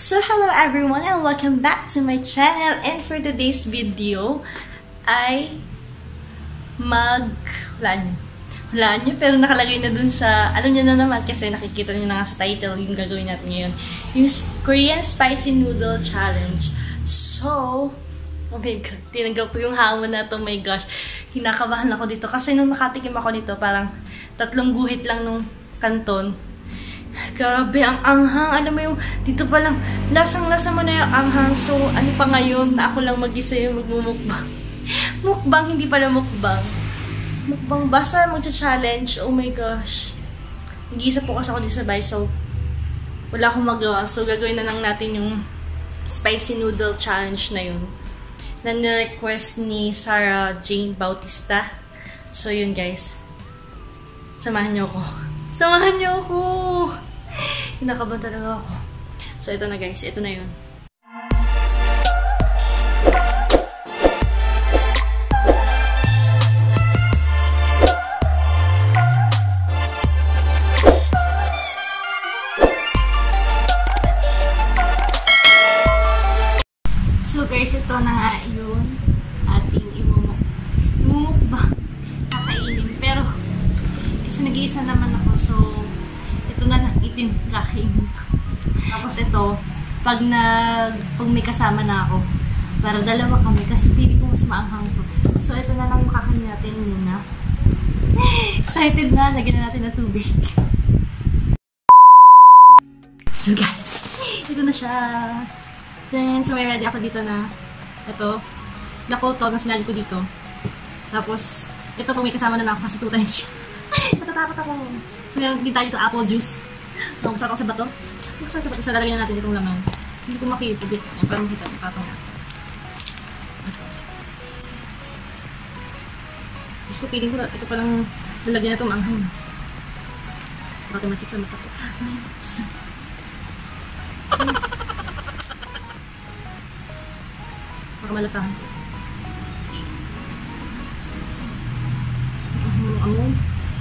So hello everyone and welcome back to my channel, and for today's video ay wala nyo, pero nakalagay na dun sa, alam nyo na naman kasi nakikita nyo na nga sa title yung gagawin natin ngayon, yung Korean Spicy Noodle Challenge. So, oh my god, tinanggap ko yung hamon na to, oh my gosh, kinakabahan ako dito kasi nung nakatikim ako nito parang 3 guhit lang nung kanton. Grabe, ang anghang. Alam mo yung, dito pa lang, lasang-lasa mo na yung anghang. So, ano pa ngayon, na ako lang mag-isa yung magmumukbang. Mukbang, hindi pala mukbang. Mukbang, basta magcha-challenge. Oh my gosh. Nag-iisa po kasi ako dito sa bahay, so wala akong magawa. So, gagawin na lang natin yung spicy noodle challenge na yun. Na ni-request ni Sarah Jane Bautista. So, yun guys. Samahan niyo ako. Samahan niyo ako! Kinakabahan talaga ako. So, ito na guys. Ito na yun. So, guys, ito na nga yun. Ating imumukbang. Kakainin. Pero, kasi nag-iisa naman ako. So, ito na lang itin kakainin ko. Tapos ito, pag may kasama na ako, para dalawa kami, kasi pili ko mas maanghang to. So, ito na lang yung kakainin natin muna. Excited na, lagyan na natin ng tubig. So, guys, ito na siya. Then, so may ready ako dito na, ito, nakoto na sinali ko dito. Tapos, ito pag may kasama na ako kasi 2 times siya. Natatakot ako. So, meron din tayo dito apple juice. Magsarap ako sa bato. Magsarap sa bato. So, lalagyan na natin itong laman. Hindi ko makikita. Yan, parang makita. Ipatong natin. Gusto ko, piling ko na. Ito palang lalagyan na itong manghang. Bakit masik sa mata ko. Ay, pusa. Baka malasahan ko. Amoy.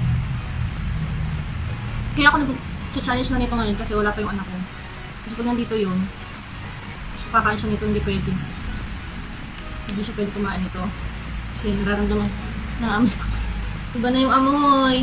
Kaya ako nag-challenge na nito ngayon kasi wala pa yung anak ko. Kasi pag nandito yun, so kakain siya nito, hindi pwede. Hindi siya pwede kumain nito. Kasi nararamdaman na amoy ko. Iba na yung amoy.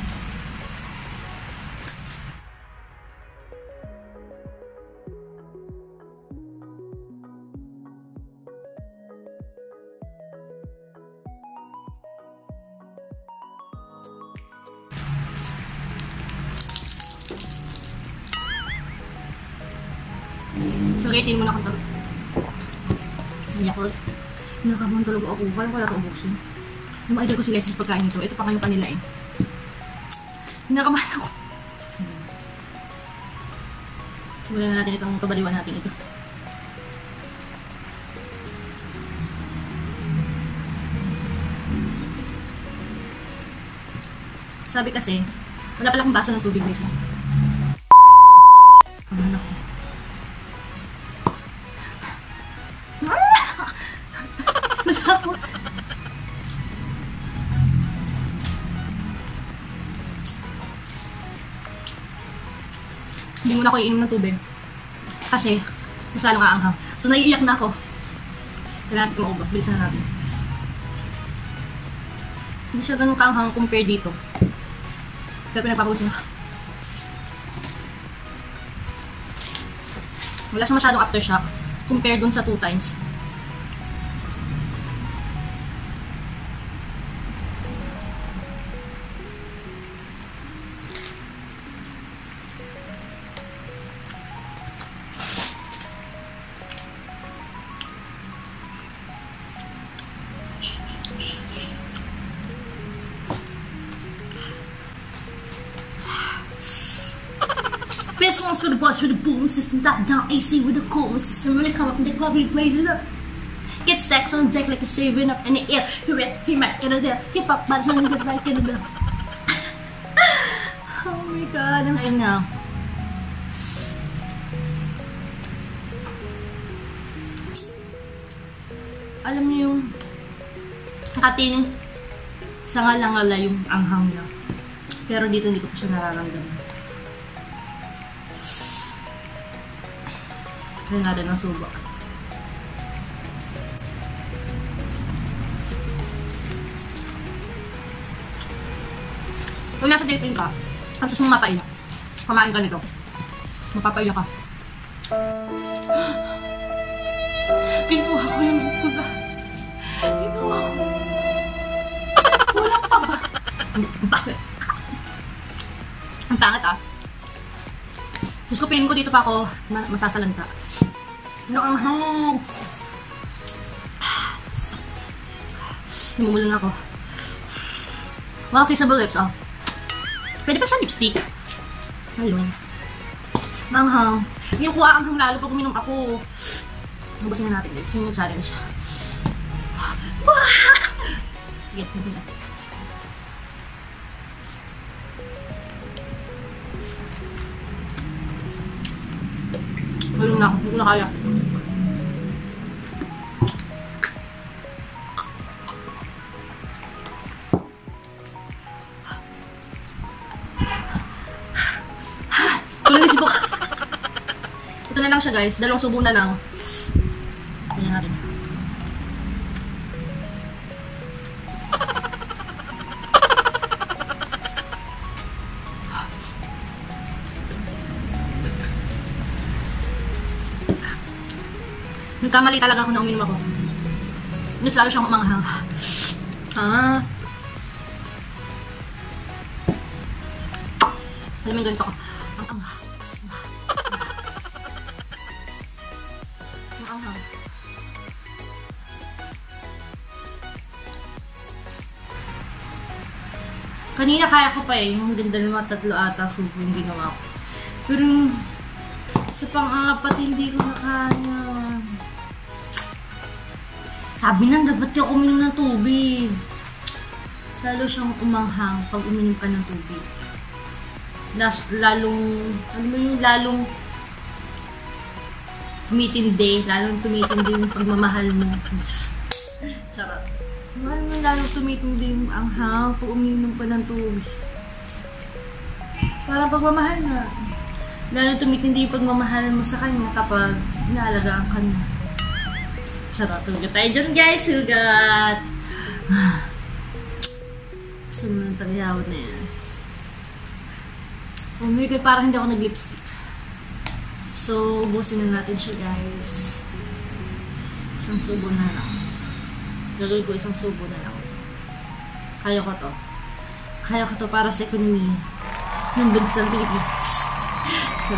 So guys, yun muna akong tulog. Hindi ako. Nakabang tulog ako. Parang wala akong buksin. Yung mga idol ko si guys sa pagkain nito. Ito pa kayo kanila eh. Hinakabahan ako. Simulan na natin itong kabaliwan natin ito. Sabi kasi, wala pala akong baso ng tubig nito. Kabahan ako. Hindi muna ako iinom ng tubig. Kasi, masalong aanghang. So, naiiyak na ako. Kailangan natin maubos. Bilisan na natin. Hindi siya ganun kaanghang compare dito. Pero pinagpapawisin ako. Wala siya masyadong aftershock compare dun sa 2 times. This one's for the boss with the boom system, that down AC with the cooling system. When they come up in the club, we blaze it up. Get stacks on deck like a shaving up in the air. He might get it there. Hip hop, but it's only good right in the middle. Oh my god, I'm so now. Alam niyo yung ating sanga-langala yung anghang niya. Pero dito hindi ko pa siya nararamdaman. Kaya natin ng subo. Kung nasa dating ka, tapos mong mapaiyak, kumain ka nito. Mapapaiyak ka. Ginawa ko yung pula. Ginawa ko. Kulang pa ba? Bakit? Ang pangit ah. Diyos ko, piling ko dito pa ako masasalanta. Ano ang hangong? Namumulan ako. Wow, kissable lips oh. Pwede pa siya lipstick. Ayun. Manghang. Yung kuha ang hang lalo pag uminom ako. Hubasin na natin guys. Yun yung challenge. Sige, hubasin natin. Ayun na, hindi ko na kaya. Tulad isip ko. Ito na lang siya guys. Dalawang subo na lang. Tingnan natin. Nagkamali talaga ako na uminom ako. Mas lalo siyang umanghang. Alam mo yung ganito ko. Ang anghang. Ang anghang. Kanina kaya ko pa eh. Yung dalawa, tatlo ata subo yung ginawa ko. Pero sa pang-apat hindi ko na kaya. Sabi nang dapat ka uminom ng tubig. Lalo siyang umanghang pag uminom ka ng tubig. Lalong, ano mo yung lalong tumitindi. Lalong tumitindi yung pagmamahal mo. Sarap. Lalong tumitindi yung anghang pag uminom ka ng tubig. Parang pagmamahal na. Lalong tumitindi yung pagmamahal mo sa kanya kapag inaalagaan ka na. Sarap. Hugat tayo dyan guys. Hugat. Gusto mo ng tagyawad na yan. Oh my God, parang hindi ako nag-lipstick. So, ubusin na natin siya guys. Isang subo na lang. Gagawin ko isang subo na lang. Kaya ko to. Kaya ko to para sa ekonomiya ng bansang Pilipinas. So,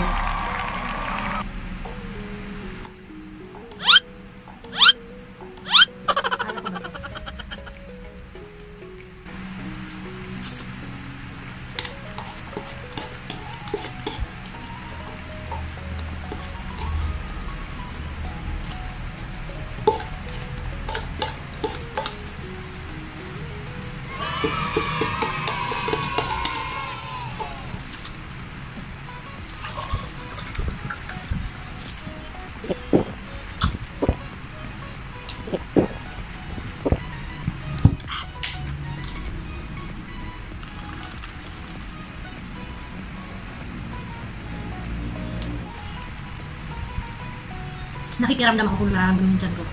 nakikiramdam ako kung nararamdaman yung tiyan ko.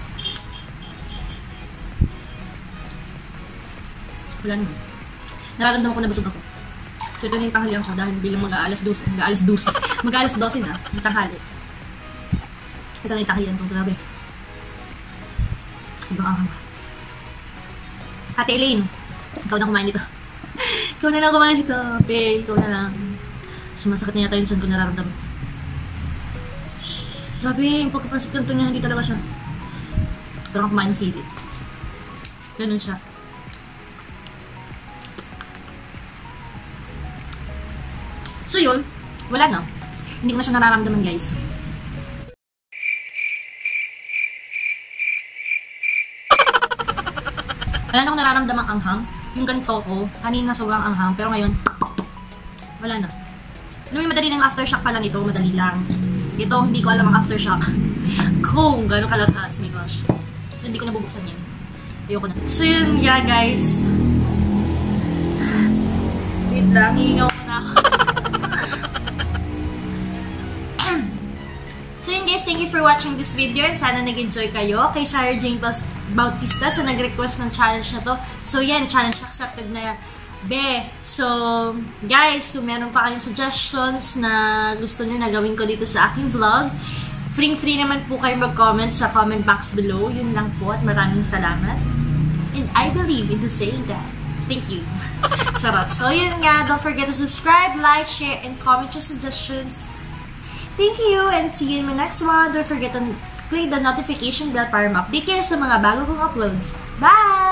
Wala naman. Nararamdaman ko na busog ako. So ito na yung tanghalian ko dahil bilang mag-aalas 12 na, yung tanghali. Ito na yung tanghalian ko, grabe. Sobrang anghang. Ate Elaine, ikaw na kumain dito. Ikaw na lang kumain dito, Pe. Ikaw na lang. Sumasakit na yata yung tiyan ko nararamdaman. Grabe, yung pagkapansit kanto niya, hindi talaga siya. Pero ako kumain ng sili. Ganun siya. So yun, wala na. Hindi ko na siya nararamdaman guys. Wala na akong nararamdamang anghang. Yung ganito ko, kanina sobrang anghang. Pero ngayon, wala na. Alam mo, madali ng aftershock pa lang ito. Madali lang. Ito, hindi ko alam ang aftershock. Kung gano'ng kalakas, my gosh. So, hindi ko nabubuksan yan. Ayoko na. So, yun, yeah, guys. Wait lang, hihingaw ko na ako. So yun guys, thank you for watching this video and sana nag-enjoy kayo. Kay Sarah Jane Bautista sa nag-request ng challenge na to. So yan, challenge accepted na be. So guys, kung meron pa kayong suggestions na gusto nyo na gawin ko dito sa aking vlog, free naman po kayo mag-comment sa comment box below. Yun lang po at maraming salamat. And I believe in the saying that. Thank you. Charot. So yun nga, don't forget to subscribe, like, share, and comment your suggestions. Thank you and see you in my next one. Don't forget to click the notification bell para ma-update kayo sa mga bago kong uploads. Bye!